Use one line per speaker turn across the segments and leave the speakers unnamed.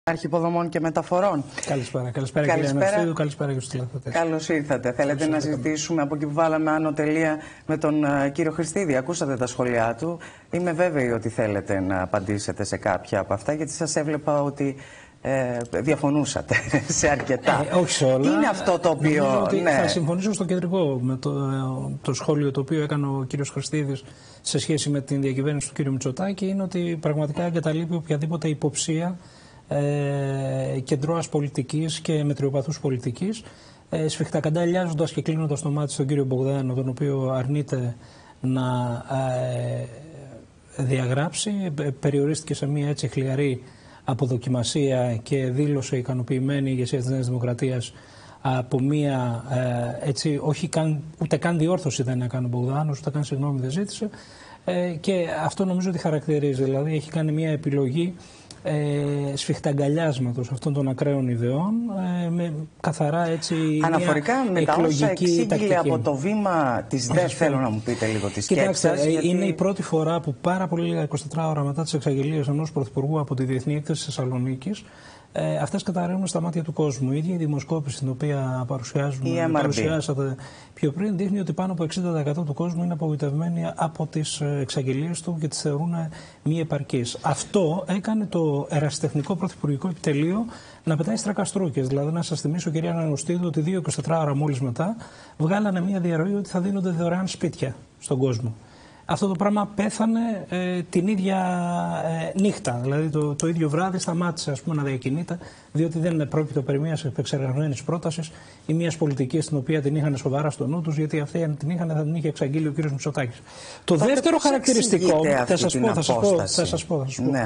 Αρχιποδομών και Μεταφορών.
Καλησπέρα κύριε Αναστήδου, καλησπέρα και στους τηλεθεατές.
Καλώς ήρθατε. Θέλετε να συζητήσουμε από εκεί που βάλαμε άνω τελεία με τον κύριο Χριστίδη? Ακούσατε τα σχόλιά του. Είμαι βέβαιη ότι θέλετε να απαντήσετε σε κάποια από αυτά, γιατί σας έβλεπα ότι διαφωνούσατε σε αρκετά.
Όχι σε όλα.
Είναι αυτό το οποίο...
Ναι. Θα συμφωνήσω στο κεντρικό με το σχόλιο το οποίο έκανε ο κύριος Χριστίδης σε σχέση με την διακυβέρνηση του κύριου Μητσοτάκη. Είναι ότι πραγματικά εγκαταλείπει οποιαδήποτε υποψία κεντρώας πολιτικής και μετριοπαθούς πολιτικής, σφιχτακανταλιάζοντας και κλείνοντας το μάτι στον κύριο Μπογδάνο, τον οποίο αρνείται να διαγράψει, περιορίστηκε σε μια έτσι χλιαρή αποδοκιμασία και δήλωσε ικανοποιημένη η ηγεσία της Νέας Δημοκρατίας από μια έτσι, όχι καν, ούτε καν διόρθωση δεν έκανε ο Μπογδάνος, ούτε καν συγγνώμη δεν ζήτησε, και αυτό νομίζω ότι χαρακτηρίζει, δηλαδή έχει κάνει μια επιλογή σφιχταγκαλιάσματος αυτών των ακραίων ιδεών, με καθαρά έτσι
αναφορικά με τα όσα εξήγηλε από το βήμα της ΔΕΘ, θέλω να μου πείτε λίγο τη σκέψη σας.
Γιατί... είναι η πρώτη φορά που πάρα πολύ λίγα 24 ώρα μετά τις εξαγγελίες ενός πρωθυπουργού από τη Διεθνή Έκθεση Θεσσαλονίκης, αυτές καταρρεύουν στα μάτια του κόσμου. Η ίδια η δημοσκόπηση την οποία παρουσιάσατε πιο πριν δείχνει ότι πάνω από 60% του κόσμου είναι απογοητευμένοι από τις εξαγγελίες του και τις θεωρούν μη επαρκείς. Αυτό έκανε το ερασιτεχνικό πρωθυπουργικό επιτελείο να πετάει στρακαστρούκες. Δηλαδή, να σας θυμίσω, κυρία Αναστήδου, ότι 2-24 ώρα μόλις μετά βγάλανε μια διαρροή ότι θα δίνονται δωρεάν σπίτια στον κόσμο. Αυτό το πράγμα πέθανε την ίδια νύχτα, δηλαδή το ίδιο βράδυ σταμάτησε να διακινείται, διότι δεν πρόκειται περί μιας επεξεργασμένης πρότασης ή μιας πολιτικής την οποία την είχαν σοβαρά στο νου τους, γιατί αυτή αν την είχαν θα την είχε εξαγγείλει ο κ. Μητσοτάκης. Το δεύτερο χαρακτηριστικό, θα σας πω. Ναι.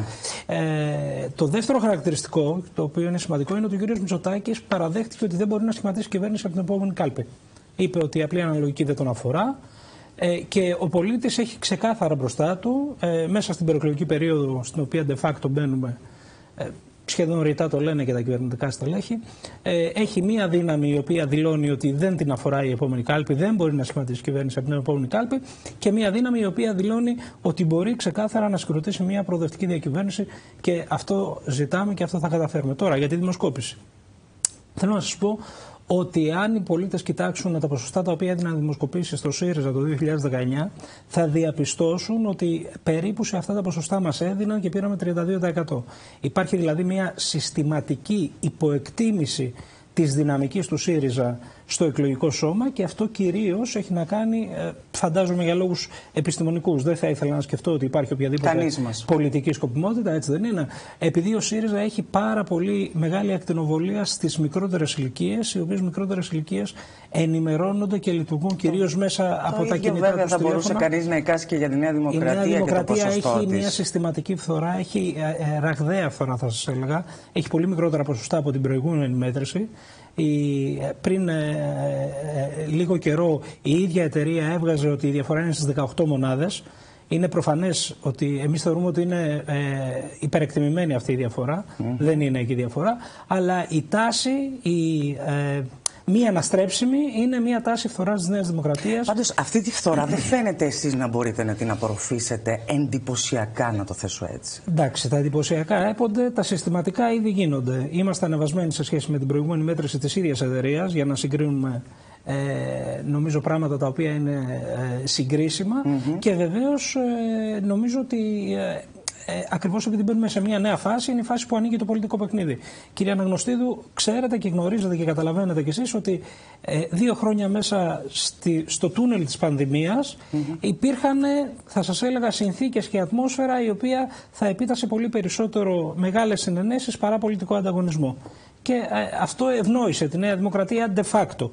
Το δεύτερο χαρακτηριστικό, το οποίο είναι σημαντικό, είναι ότι ο κ. Μητσοτάκης παραδέχτηκε ότι δεν μπορεί να σχηματίσει κυβέρνηση από την επόμενη κάλπη. Είπε ότι η απλή αναλογική δεν τον αφορά. Και ο πολίτης έχει ξεκάθαρα μπροστά του, μέσα στην προεκλογική περίοδο στην οποία de facto μπαίνουμε, σχεδόν ρητά το λένε και τα κυβερνητικά στελέχη, έχει μία δύναμη η οποία δηλώνει ότι δεν την αφορά η επόμενη κάλπη, δεν μπορεί να σχηματίσει κυβέρνηση από την επόμενη κάλπη, και μία δύναμη η οποία δηλώνει ότι μπορεί ξεκάθαρα να συγκροτήσει μία προοδευτική διακυβέρνηση, και αυτό ζητάμε και αυτό θα καταφέρουμε. Τώρα για τη δημοσκόπηση. Θέλω να σας πω ότι αν οι πολίτες κοιτάξουν τα ποσοστά τα οποία έδιναν δημοσκοπήσεις στο ΣΥΡΙΖΑ το 2019, θα διαπιστώσουν ότι περίπου σε αυτά τα ποσοστά μας έδιναν και πήραμε 32%. Υπάρχει δηλαδή μια συστηματική υποεκτίμηση της δυναμικής του ΣΥΡΙΖΑ στο εκλογικό σώμα, και αυτό κυρίως έχει να κάνει, φαντάζομαι, για λόγους επιστημονικούς. Δεν θα ήθελα να σκεφτώ ότι υπάρχει οποιαδήποτε πολιτική σκοπιμότητα, έτσι δεν είναι. Επειδή ο ΣΥΡΙΖΑ έχει πάρα πολύ μεγάλη ακτινοβολία στις μικρότερες ηλικίες, οι οποίες μικρότερες ηλικίες ενημερώνονται και λειτουργούν κυρίως μέσα από τα κινητά τους.
Βέβαια θα μπορούσε κανείς να εικάσει και για τη Νέα Δημοκρατία.
Η Νέα Δημοκρατία έχει
μια
συστηματική φθορά, έχει ραγδαία φθορά, θα σας έλεγα. Έχει πολύ μικρότερα ποσοστά από την προηγούμενη μέτρηση. Πριν λίγο καιρό η ίδια εταιρεία έβγαζε ότι η διαφορά είναι στις 18 μονάδες. Είναι προφανές ότι εμείς θεωρούμε ότι είναι υπερεκτιμημένη αυτή η διαφορά. Δεν είναι εκεί η διαφορά. Αλλά η τάση, μία αναστρέψιμη, είναι μία τάση φθοράς της Νέας Δημοκρατίας.
Πάντως αυτή τη φθορά δεν φαίνεται εσείς να μπορείτε να την απορροφήσετε εντυπωσιακά, να το θέσω έτσι.
Εντάξει, τα εντυπωσιακά έπονται, τα συστηματικά ήδη γίνονται. Είμαστε ανεβασμένοι σε σχέση με την προηγούμενη μέτρηση της ίδιας εταιρείας για να συγκρίνουμε νομίζω πράγματα τα οποία είναι συγκρίσιμα, και βεβαίως νομίζω ότι ακριβώς επειδή μπαίνουμε σε μια νέα φάση, είναι η φάση που ανοίγει το πολιτικό παιχνίδι. Κύριε Αναγνωστίδου, ξέρετε και γνωρίζετε και καταλαβαίνετε κι εσείς ότι 2 χρόνια μέσα στο τούνελ της πανδημίας υπήρχαν, θα σας έλεγα, συνθήκες και ατμόσφαιρα η οποία θα επίτασε πολύ περισσότερο μεγάλες συνενέσεις παρά πολιτικό ανταγωνισμό. Και αυτό ευνόησε τη Νέα Δημοκρατία de facto.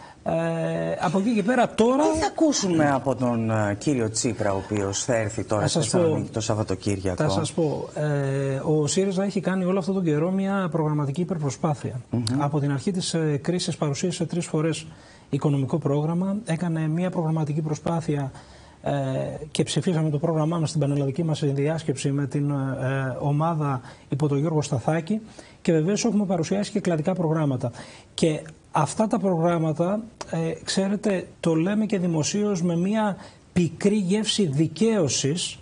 Από εκεί και πέρα τώρα...
Τι θα ακούσουμε από τον κύριο Τσίπρα, ο οποίος θα έρθει τώρα στη Θεσσαλονίκη το Σαββατοκύριακο?
Θα σας πω, ο ΣΥΡΙΖΑ έχει κάνει όλο αυτόν τον καιρό μια προγραμματική υπερπροσπάθεια. Από την αρχή της κρίσης παρουσίασε 3 φορές οικονομικό πρόγραμμα, έκανε μια προγραμματική προσπάθεια και ψηφίσαμε το πρόγραμμά μας στην πανελλαδική μας διάσκεψη με την ομάδα υπό τον Γιώργο Σταθάκη, και βεβαίως έχουμε παρουσιάσει και κλαδικά προγράμματα. Και αυτά τα προγράμματα, ξέρετε, το λέμε και δημοσίως με μια πικρή γεύση δικαίωσης,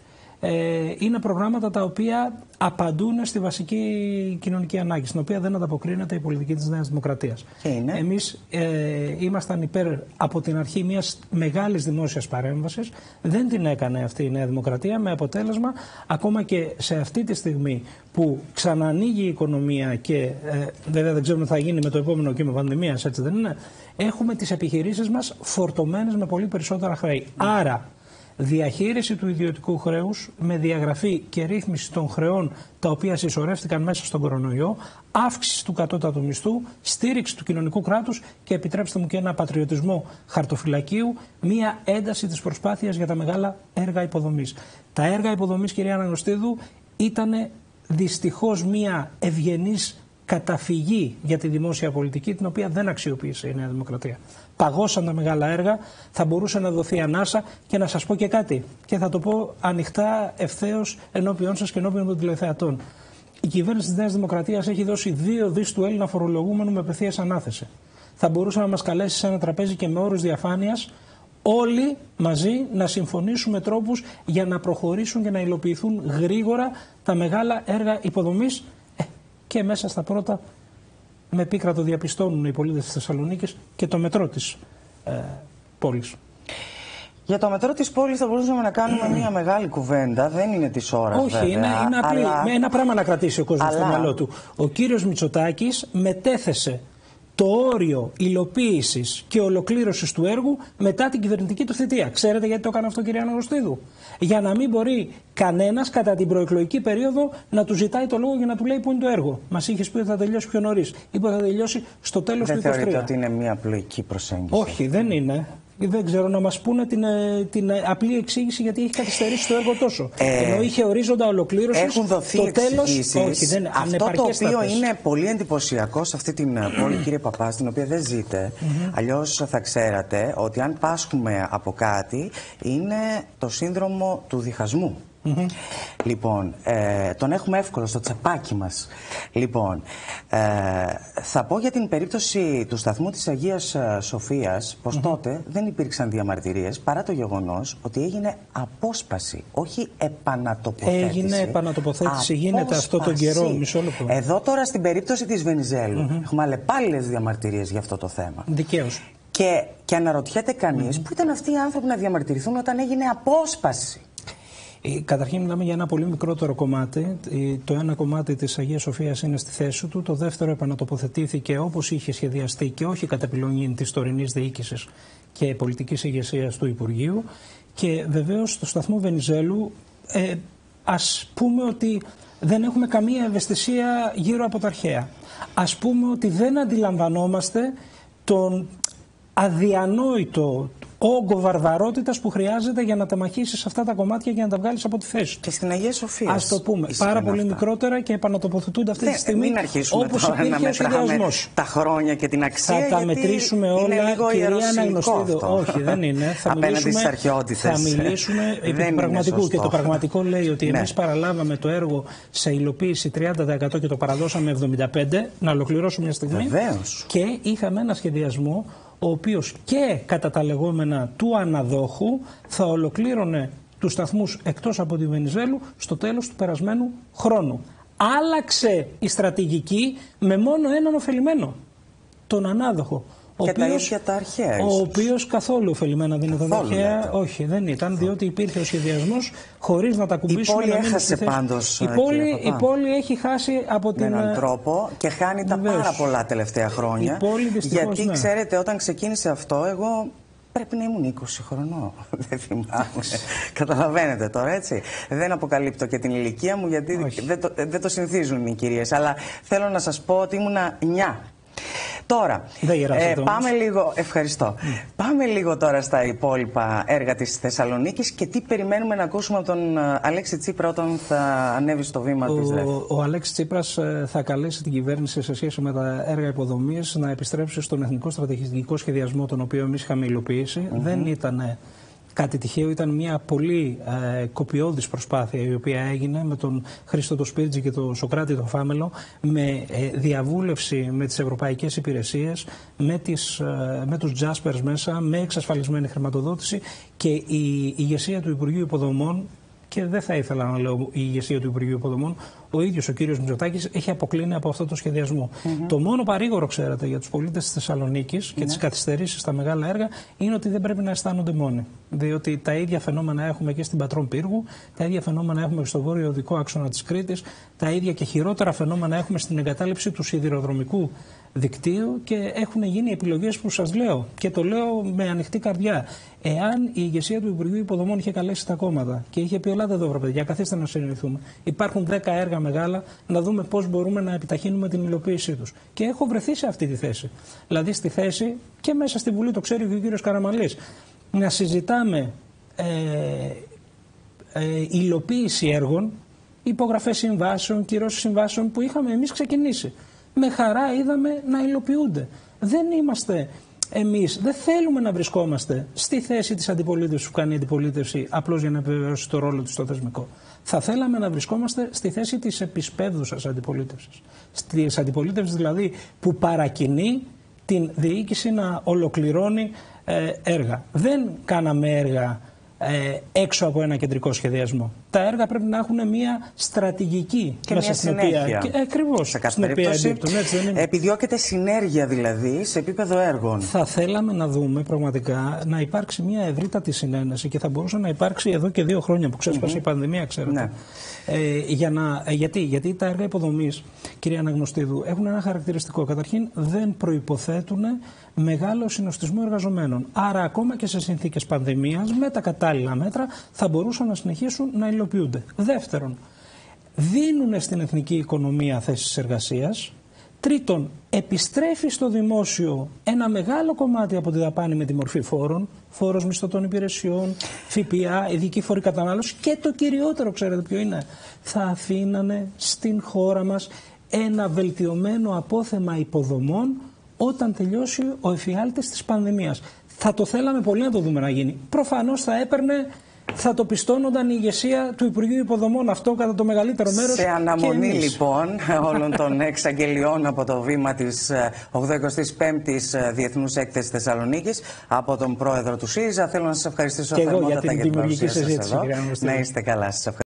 είναι προγράμματα τα οποία απαντούν στη βασική κοινωνική ανάγκη, στην οποία δεν ανταποκρίνεται η πολιτική της Νέας Δημοκρατίας. Εμείς ήμασταν υπέρ από την αρχή μιας μεγάλης δημόσιας παρέμβασης. Δεν την έκανε αυτή η Νέα Δημοκρατία, με αποτέλεσμα ακόμα και σε αυτή τη στιγμή που ξανανοίγει η οικονομία και βέβαια δεν ξέρουμε τι θα γίνει με το επόμενο κύμα πανδημίας, έτσι δεν είναι, έχουμε τις επιχειρήσεις μας φορτωμένες με πολύ περισσότερα χρέη. Άρα, διαχείριση του ιδιωτικού χρέους με διαγραφή και ρύθμιση των χρεών τα οποία συσσωρεύτηκαν μέσα στον κορονοϊό, αύξηση του κατώτατου μισθού, στήριξη του κοινωνικού κράτους και επιτρέψτε μου και ένα πατριωτισμό χαρτοφυλακίου, μία ένταση της προσπάθειας για τα μεγάλα έργα υποδομής. Τα έργα υποδομής, κυρία Αναγνωστίδου, ήταν δυστυχώς μία ευγενής καταφυγή για τη δημόσια πολιτική, την οποία δεν αξιοποίησε η Νέα Δημοκρατία. Παγώσαν τα μεγάλα έργα, θα μπορούσε να δοθεί ανάσα και να σας πω και κάτι. Και θα το πω ανοιχτά, ευθέως ενώπιον σας και ενώπιον των τηλεθεατών. Η κυβέρνηση της Νέας Δημοκρατίας έχει δώσει 2 δις του Έλληνα φορολογούμενου με απευθείας ανάθεση. Θα μπορούσε να μας καλέσει σε ένα τραπέζι και με όρους διαφάνειας όλοι μαζί να συμφωνήσουμε τρόπους για να προχωρήσουν και να υλοποιηθούν γρήγορα τα μεγάλα έργα υποδομής. Και μέσα στα πρώτα, με πίκρα το διαπιστώνουν οι πολίτες της Θεσσαλονίκης, και το μετρό της πόλης. Για το μετρό της πόλης θα μπορούσαμε να κάνουμε μια μεγάλη κουβέντα. Δεν είναι της ώρας. Όχι, βέβαια, είναι απλή. Με ένα πράγμα να κρατήσει ο κόσμος στο μυαλό του. Ο κύριος Μητσοτάκης μετέθεσε το όριο υλοποίησης και ολοκλήρωσης του έργου μετά την κυβερνητική του θητεία. Ξέρετε γιατί το έκανε αυτό, κυρία Αναγνωστίδου? Για να μην μπορεί κανένας κατά την προεκλογική περίοδο να του ζητάει το λόγο για να του λέει πού είναι το έργο. Μας είχες πει ότι θα τελειώσει πιο νωρίς. Είπε ότι θα τελειώσει στο τέλος του 2023. Δεν θεωρείτε ότι είναι μια απλοϊκή προσέγγιση? Όχι, δεν είναι. Δεν ξέρω, να μας πούνε την απλή εξήγηση γιατί έχει καθυστερήσει το έργο τόσο. Ενώ είχε ορίζοντα ολοκλήρωση. Έχουν δοθεί εξηγήσεις. Αυτό το οποίο είναι πολύ εντυπωσιακό σε αυτή την πόλη, κύριε Παπά, στην οποία δεν ζείτε. Αλλιώς θα ξέρατε ότι αν πάσχουμε από κάτι, είναι το σύνδρομο του διχασμού. Λοιπόν, τον έχουμε εύκολο στο τσαπάκι μας. Λοιπόν, θα πω για την περίπτωση του σταθμού της Αγίας Σοφίας πως τότε δεν υπήρξαν διαμαρτυρίες παρά το γεγονός ότι έγινε απόσπαση, όχι επανατοποθέτηση. Έγινε επανατοποθέτηση, γίνεται αυτό τον καιρό, μισό λεπτό. Εδώ τώρα στην περίπτωση της Βενιζέλου έχουμε αλλεπάλληλες διαμαρτυρίες για αυτό το θέμα. Δικαίως. Και αναρωτιέται κανείς πού ήταν αυτοί οι άνθρωποι να διαμαρτυρηθούν όταν έγινε απόσπαση. Καταρχήν μιλάμε για ένα πολύ μικρότερο κομμάτι. Το ένα κομμάτι της Αγίας Σοφίας είναι στη θέση του. Το δεύτερο επανατοποθετήθηκε όπως είχε σχεδιαστεί και όχι κατ' επιλογή της τωρινής διοίκησης και πολιτικής ηγεσίας του Υπουργείου. Και βεβαίως στο σταθμό Βενιζέλου ας πούμε ότι δεν έχουμε καμία ευαισθησία γύρω από τα αρχαία. Ας πούμε ότι δεν αντιλαμβανόμαστε τον αδιανόητο όγκο βαρβαρότητας που χρειάζεται για να τα μαχήσεις αυτά τα κομμάτια και να τα βγάλεις από τη θέση του. Και στην Αγία Σοφία. Ας το πούμε. Πάρα πολύ μικρότερα και επανατοποθετούνται αυτή τη στιγμή. Μην αρχίσουμε τώρα να μετράμε τα χρόνια και την αξία. Θα τα μετρήσουμε όλα, κυρία Αναγνωστίδου. Όχι, δεν είναι. Απέναντι στις αρχαιότητες. Θα μιλήσουμε επί του πραγματικού. Και το πραγματικό λέει ότι εμείς παραλάβαμε το έργο σε υλοποίηση 30% και το παραδώσαμε 75%. Να ολοκληρώσουμε μια στιγμή. Βεβαίως. Και είχαμε ένα σχεδιασμό ο οποίος και κατά τα λεγόμενα του αναδόχου θα ολοκλήρωνε τους σταθμούς εκτός από τη Βενιζέλου στο τέλος του περασμένου χρόνου. Άλλαξε η στρατηγική με μόνο έναν ωφελημένο, τον ανάδοχο. Και τα ίδια τα αρχαία. Ο οποίος καθόλου ωφελημένα δεν ήταν αρχαία. Όχι, δεν ήταν, διότι υπήρχε ο σχεδιασμός χωρίς να τα κουμπίσουμε. Η πόλη έχασε πάντως. Η πόλη έχει χάσει από την. Με έναν τρόπο και χάνει τα πάρα πολλά τελευταία χρόνια. Γιατί ξέρετε, όταν ξεκίνησε αυτό, εγώ πρέπει να ήμουν 20 χρονών. Δεν θυμάμαι. Καταλαβαίνετε τώρα, έτσι. Δεν αποκαλύπτω και την ηλικία μου, γιατί δεν το συνηθίζουν οι κυρίες. Αλλά θέλω να σας πω ότι ήμουνα 9. Τώρα, πάμε λίγο, ευχαριστώ. Πάμε λίγο τώρα στα υπόλοιπα έργα της Θεσσαλονίκης και τι περιμένουμε να ακούσουμε από τον Αλέξη Τσίπρα όταν θα ανέβει στο βήμα της ΔΕΘ. Ο Αλέξης Τσίπρας θα καλέσει την κυβέρνηση σε σχέση με τα έργα υποδομής να επιστρέψει στον εθνικό στρατηγικό σχεδιασμό, τον οποίο εμείς είχαμε υλοποιήσει. Δεν ήταν κάτι τυχαίο, ήταν μια πολύ κοπιώδης προσπάθεια η οποία έγινε με τον Χρήστο το Σπίρτζη και τον Σοκράτη το Φάμελο, με διαβούλευση με τις ευρωπαϊκές υπηρεσίες, με τους Jaspers μέσα, με εξασφαλισμένη χρηματοδότηση, και η ηγεσία του Υπουργείου Υποδομών και δεν θα ήθελα να λέω η ηγεσία του Υπουργείου Υποδομών, ο ίδιος ο κύριος Μητσοτάκης έχει αποκλίνει από αυτό το σχεδιασμό. Το μόνο παρήγορο, ξέρετε, για τους πολίτες της Θεσσαλονίκης και τις καθυστερήσεις στα μεγάλα έργα είναι ότι δεν πρέπει να αισθάνονται μόνοι. Διότι τα ίδια φαινόμενα έχουμε και στην Πατρών Πύργου, τα ίδια φαινόμενα έχουμε και στο βόρειο οδικό άξονα της Κρήτης, τα ίδια και χειρότερα φαινόμενα έχουμε στην εγκατάλειψη του σιδηροδρομικού δικτύου και έχουν γίνει επιλογές που σας λέω και το λέω με ανοιχτή καρδιά. Εάν η ηγεσία του Υπουργείου Υποδομών είχε καλέσει τα κόμματα και είχε πει: ελάτε εδώ, βρε παιδιά, καθίστε να συνεννοηθούμε. Υπάρχουν 10 έργα μεγάλα, να δούμε πώς μπορούμε να επιταχύνουμε την υλοποίησή τους. Και έχω βρεθεί σε αυτή τη θέση. Δηλαδή στη θέση και μέσα στη Βουλή, το ξέρει και ο κύριος Καραμανλής, να συζητάμε υλοποίηση έργων, υπογραφές συμβάσεων, κυρώσεις συμβάσεων που είχαμε εμείς ξεκινήσει. Με χαρά είδαμε να υλοποιούνται. Δεν είμαστε εμείς, δεν θέλουμε να βρισκόμαστε στη θέση της αντιπολίτευσης που κάνει η αντιπολίτευση απλώς για να επιβεβαιώσει το ρόλο της στο θεσμικό. Θα θέλαμε να βρισκόμαστε στη θέση της επισπεύδουσας αντιπολίτευσης. Της αντιπολίτευσης δηλαδή που παρακινεί την διοίκηση να ολοκληρώνει έργα. Δεν κάναμε έργα έξω από ένα κεντρικό σχεδιασμό. Τα έργα πρέπει να έχουν μια στρατηγική
και μια συνέχεια.
Ακριβώς.
Σε κάθε περίπτωση επιδιώκεται συνέργεια δηλαδή σε επίπεδο έργων.
Θα θέλαμε να δούμε πραγματικά να υπάρξει μια ευρύτατη συνένεση και θα μπορούσε να υπάρξει εδώ και 2 χρόνια που ξέσπασε η πανδημία, ξέρετε. Ναι. Γιατί τα έργα υποδομής, κυρία Αναγνωστίδου, έχουν ένα χαρακτηριστικό. Καταρχήν δεν προϋποθέτουν μεγάλο συνοστισμό εργαζομένων. Άρα ακόμα και σε συνθήκες πανδημίας με τα κατάλληλα μέτρα θα μπορούσαν να συνεχίσουν να υλοποιούνται. Δεύτερον, δίνουν στην εθνική οικονομία θέσεις εργασίας. Τρίτον, επιστρέφει στο δημόσιο ένα μεγάλο κομμάτι από τη δαπάνη με τη μορφή φόρων, φόρος μισθωτών υπηρεσιών, ΦΠΑ, ειδική φόρη κατανάλωση και το κυριότερο, ξέρετε ποιο είναι, θα αφήνανε στην χώρα μας ένα βελτιωμένο απόθεμα υποδομών όταν τελειώσει ο εφιάλτης της πανδημίας. Θα το θέλαμε πολύ να το δούμε να γίνει. Προφανώς θα το πιστώνονταν η ηγεσία του Υπουργείου Υποδομών αυτό κατά το μεγαλύτερο μέρος.
Σε αναμονή λοιπόν όλων των εξαγγελιών από το βήμα της 85ης Διεθνούς Έκθεσης Θεσσαλονίκης από τον πρόεδρο του ΣΥΡΙΖΑ, θέλω να σας ευχαριστήσω θερμότατα για την παρουσία σας εδώ. Να είστε καλά. Σας ευχαριστώ.